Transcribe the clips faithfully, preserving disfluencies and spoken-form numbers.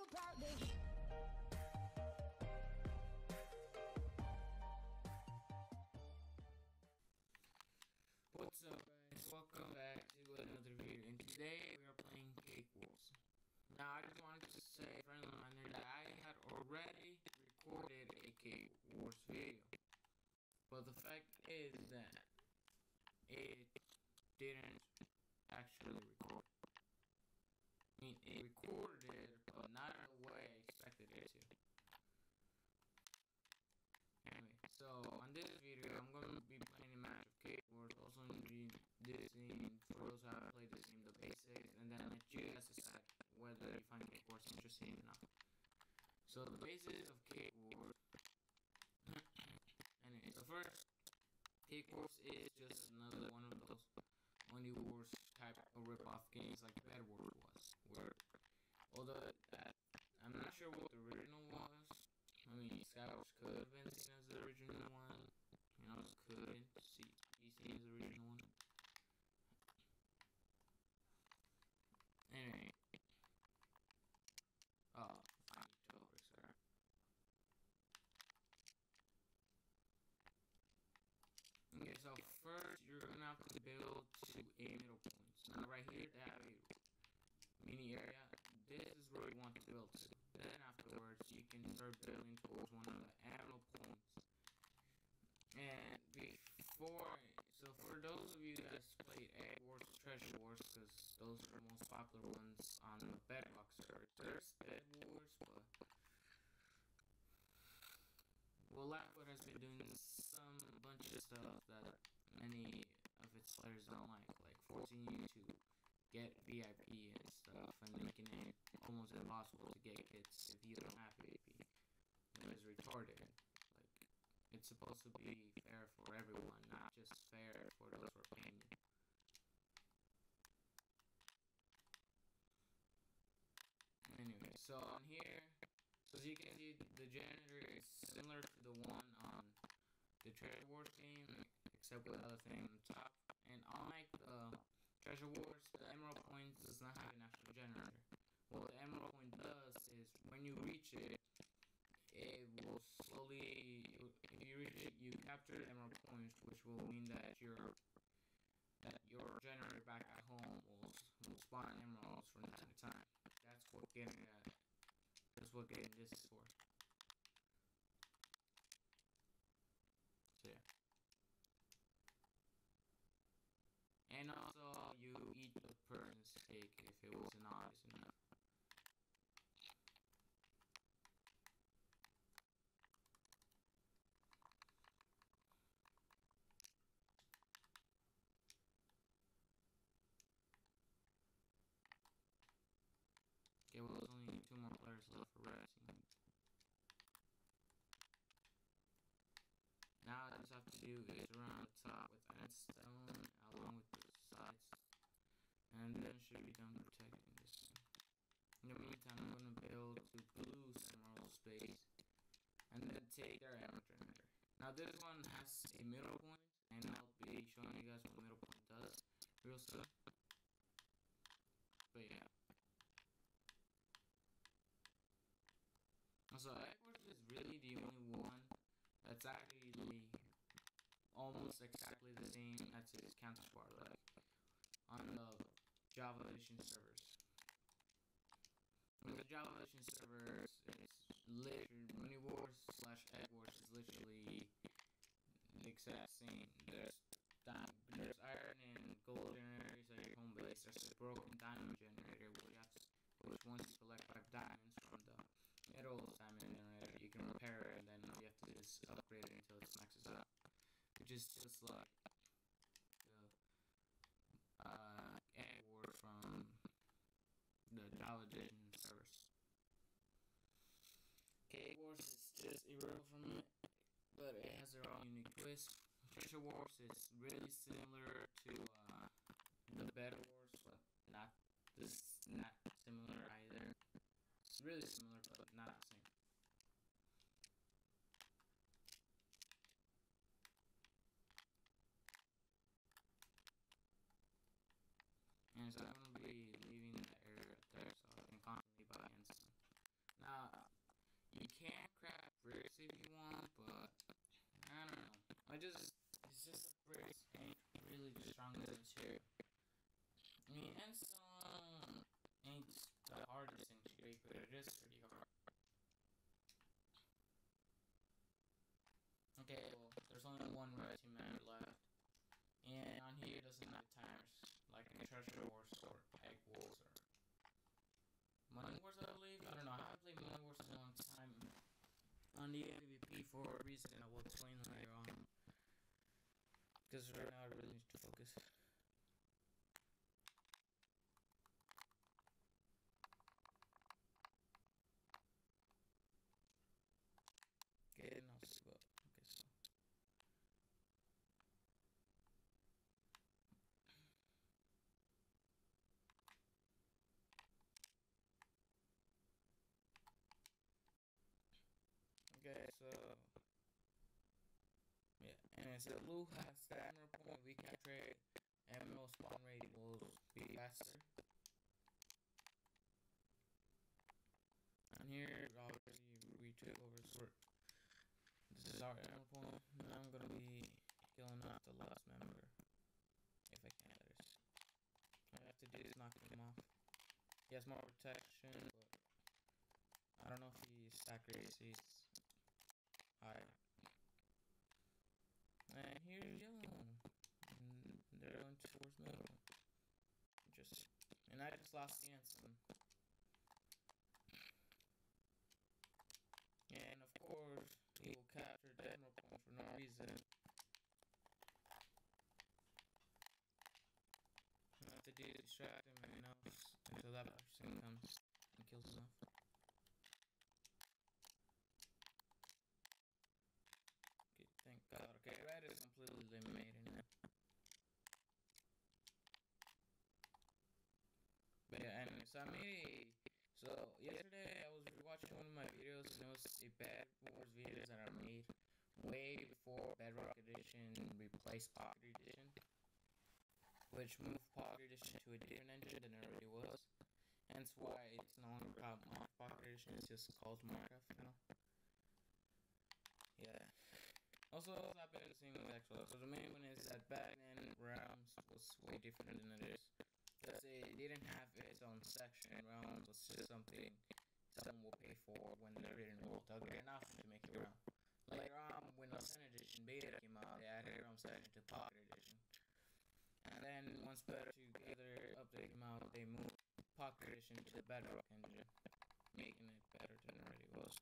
about me. What's up, guys? Welcome back to another video, and today we are playing Cake Wars. Now, I just wanted to say, friendly reminder, that I had already recorded a Cake Wars video, but the fact is that it didn't actually record. I mean, it recorded it, but not in the way I expected it to. Anyway, so on this video, I'm going to be playing a match of Cake Wars, also introducing, for those who haven't played this game, the basics, and then let you guys decide whether you find Cake Wars interesting or not. So the basics of Cake Wars. Anyway, so first, Cake Wars is just another one of those Only Wars type of rip-off games like Bed Wars was, where although uh, I'm not sure what the original was. I mean, Skywars could have been seen as the original one. You know, it could see, be seen as the original one. Anyway. Oh, I need to over, sorry. Okay, so first you're gonna have to build to a middle point. Now right here they have a mini area. This is where you want to build to. Then afterwards you can start building towards one of the emerald points. And before, so for those of you guys played Egg Wars or Treasure Wars, because those are the most popular ones on the Bedrock server. There's Bed Wars, but well, Lacwood has been doing some bunch of stuff that many of its players don't like, like forcing you to get V I P and stuff, and making it almost impossible to get kits if you don't have V I P. It is retarded. Like, it's supposed to be fair for everyone, not just fair for those who are paying you. Anyway, so on here, so as you can see, the generator is similar to the one on the Treasure Wars game, except with other thing on top. And unlike the Treasure Wars, the Emerald Point does not have an actual generator. What the Emerald Point does is, when you reach it, it will slowly, if you reach it, you capture the Emerald Point, which will mean that your that your generator back at home will, will spawn emeralds from time to time. That's what getting that. That's what getting this is for. So yeah. And also, you eat the person's cake if it wasn't obvious enough. Okay, well, there's only two more players left for red team. Now, all I just have to do is around the top with endstone along with the sides, and then should be done protecting this thing. In the meantime, I'm going to build to blue emerald space, and then take their emerald generator. Now, this one has a middle point, and I'll be showing you guys what the middle point does real soon. But yeah. So, Egg Wars is really the only one that's actually almost exactly the same as its counterpart, like on the Java Edition servers. On the Java Edition servers, it's literally Money Wars slash Egg Wars is literally the exact same. There's there's iron and gold generators at your home base. There's a broken diamond generator where you have to, which once you collect five diamonds from the middle diamond generator, you can repair it, and then you have to just upgrade it until it maxes out. Which is just like the uh, Egg Wars from the Java Edition servers. Cake Wars is just a riddle from it, but it has their own unique twist. Treasure Wars is really similar to uh, the Bed Wars, but not this not similar either. It's really similar, but not the same. And so I'm going to be leaving the area right there so I can constantly buy instant. just it's just the bricks ain't really the strongest material. I mean, endstone ain't the hardest thing to break, but it is pretty hard. Okay, well, there's only one red team member left, and on here it doesn't have timers like in Treasure Wars or Egg Wars or Money Wars, I believe. I don't know. I haven't played Money Wars in a long time on the M V P for a reason I will explain later on. Because right now I really need to focus. Okay, now let's go. Okay, so. Okay, so. Yeah, and so Blue has stamina point, we can trade, and no spawn rate will be faster. And here, obviously, we took over sword. This is our emerald point. Now I'm gonna be killing off the last member. If I can, that is. All I have to do is knock him off. He has more protection, but I don't know if his accuracy is high. And here's yellow. And they're going towards middle. Just and I just lost the ensign. And of course, he will capture the emerald point for no reason. I have to do is distract him enough until that person comes and kills him off. Okay, thank God. Okay, red is completely eliminated now. But yeah, anyways, so I made a, so yesterday I was watching one of my videos and it was a Bed Wars videos that I made way before Bedrock Edition replaced Pocket Edition, which moved Pocket Edition to a different engine than it already was. Hence why it's no longer called Pocket Edition, it's just called Minecraft, you know? Yeah. Also, it's happened the same with Xbox. So the main one is that back then Realms was way different than it is. Because they didn't have its own section. Realms was just something someone will pay for when they're in the world upgrade enough to make it realm. Later on, when the ten edition beta came out, they added Realm section to Pocket Edition. And then once Better Together update came out, they moved Pocket Edition to the Bedrock engine, making it better than it already was.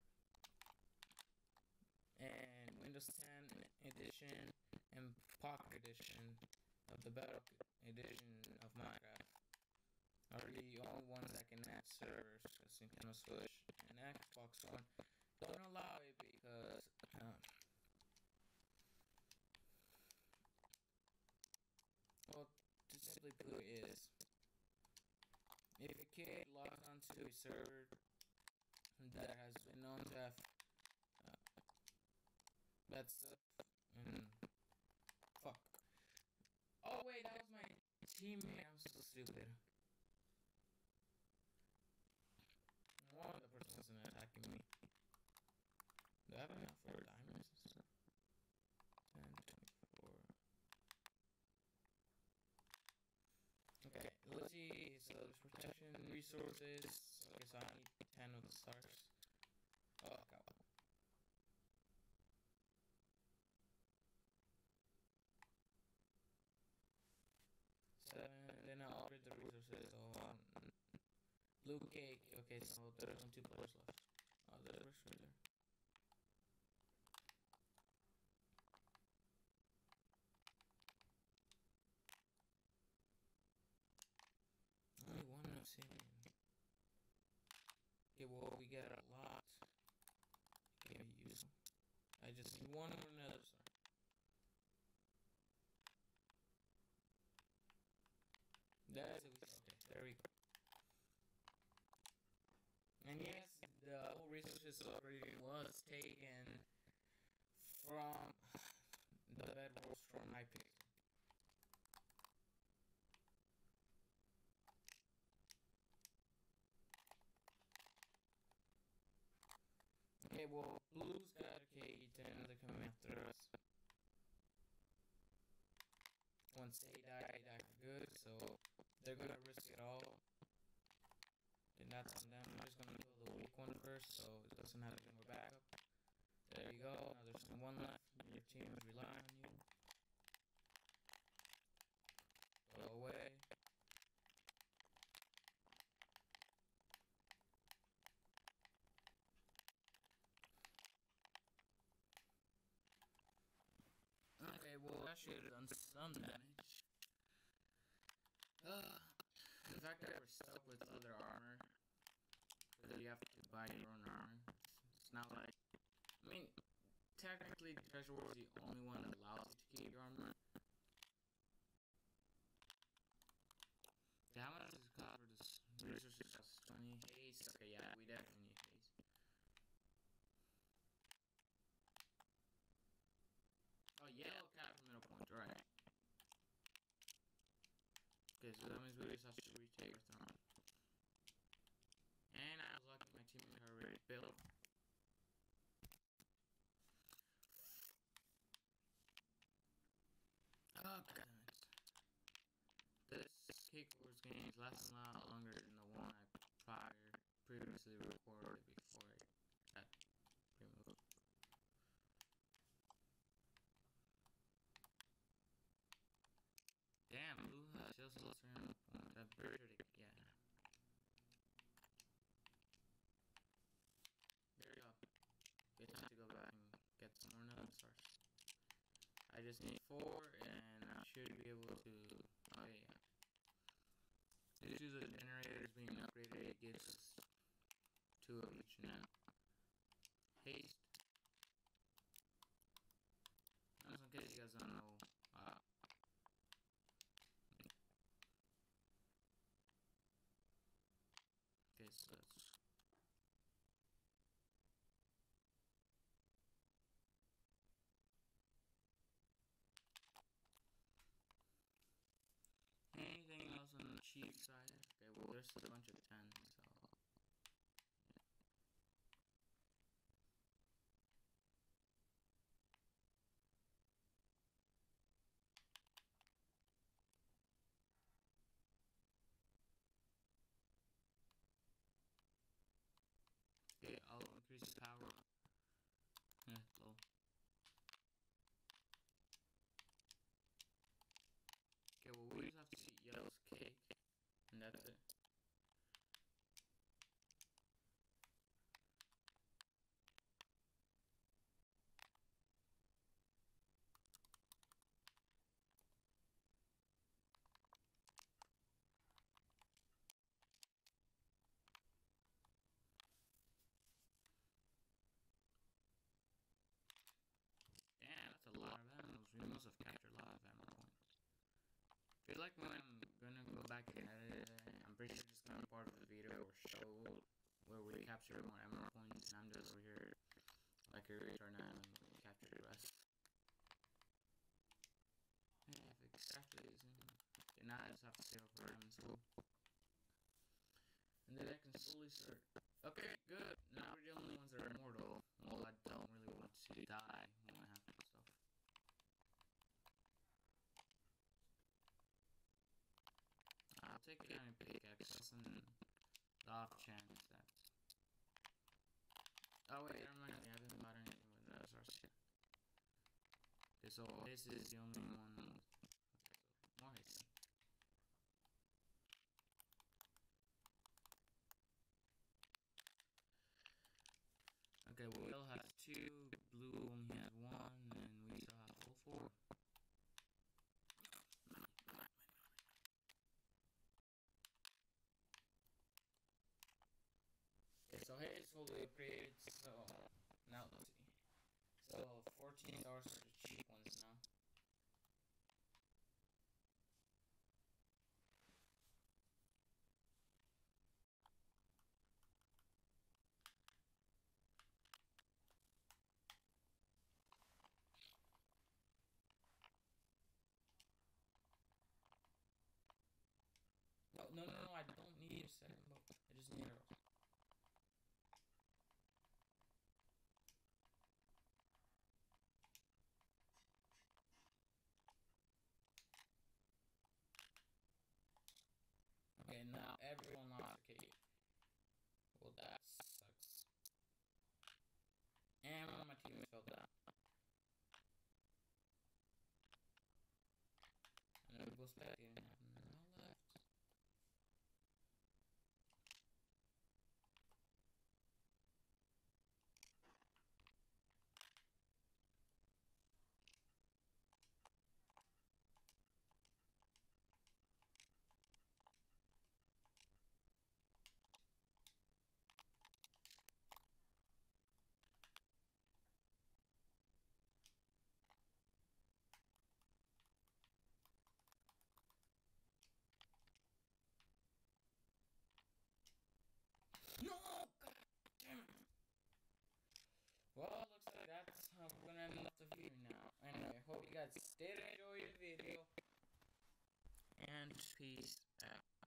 And Windows ten edition and Pocket edition of the Bedrock edition of Minecraft are the only ones that can add servers, because Nintendo Switch and Xbox One don't allow it because um, well, to simply put is if a kid logs onto a server that has been known to have uh, bad stuff and fuck. Oh wait, that was my teammate. I'm so stupid. One of the person wasn't attacking me. Do I have enough for diamonds and stuff? ten, twenty-four. Okay, let's see. So there's protection, resources. Okay, so I need ten of the stars. Oh, God. Seven, then I'll upgrade the resources. So, um, blue cake. Okay, so there's only two players left. Oh, there's right there. Only one obsidian. Okay, well, we get a lot. Can be useful. I just need one or another star. That's it. Okay, there we go. And yes, the whole resources already was taken from the Bed Wars from Hypixel. Okay, well, Blue's got a cage and they're coming after us. once they die, they die for good. So they're gonna risk it all. Then that's on them. I'm just gonna kill the weak one first, so it doesn't have any more backup. There you go. Now there's one left. Your team is relying on you. Go away. Okay, well that should have done some damage. Uh, the fact that we're stuck with other armor, because you have to buy your own armor. It's not like, I mean, technically Treasure War is the only one that allows you to keep your armor. Yeah, how much does it cost for this? Resources cost twenty. Haste. Okay, yeah, we definitely need haste. Oh, yellow cap for middle point, right. Okay, so that means we just have to retake our throne. And I was lucky my teammate already built. Oh, god. This Cake Wars game is lasting a lot longer than the one I prior previously recorded before I got removed. Damn, blue has just lost her point. That bird, yeah. There we go. Good time to go back and get some more node stars. I just need four, and I should be able to. Oh yeah. Due to the generators being upgraded, it gives us two of each now. Haste. Just in case you guys don't know. Uh, okay, so that's. Anything else on the cheap side? Okay, well, there's a bunch of tens, so. Okay, I'll increase the power. Yeah, low. Okay, well, we just have to eat yellow's cake, and that's it. Damn, that's a lot of animals. We must have captured a lot of animal points. I feel like when I'm gonna go back and edit it, I'm pretty sure it's gonna be part of the video or show where we capture more emerald points, and I'm just over here like a retard and we capture the rest. Yeah, if extract these, and now I just have to save up for diamond school, and then I can slowly start. Okay, good. Now we're the only ones that are immortal. Well, I don't really want to die when I have to stuff. I'll take a diamond pickaxe and the off chance that. Oh wait, never mind. I haven't bought anything with the S R C. Okay, so this is the only one. Okay, so more haste. Okay, well, Will has two, blue only has one, and we still have full four. Okay, so hay is fully upgraded, so now let's see. So fourteen stars for the cheap ones now. No, no, no, no, I don't need a second boat. I just need arrows. and now everyone lost a cave. Well, that sucks. And one of my teammates fell down. And then people spectating have no left. No! God damn it! Well, looks like that's how we're gonna end up the video now. Anyway, hope you guys did enjoy the video. And peace out.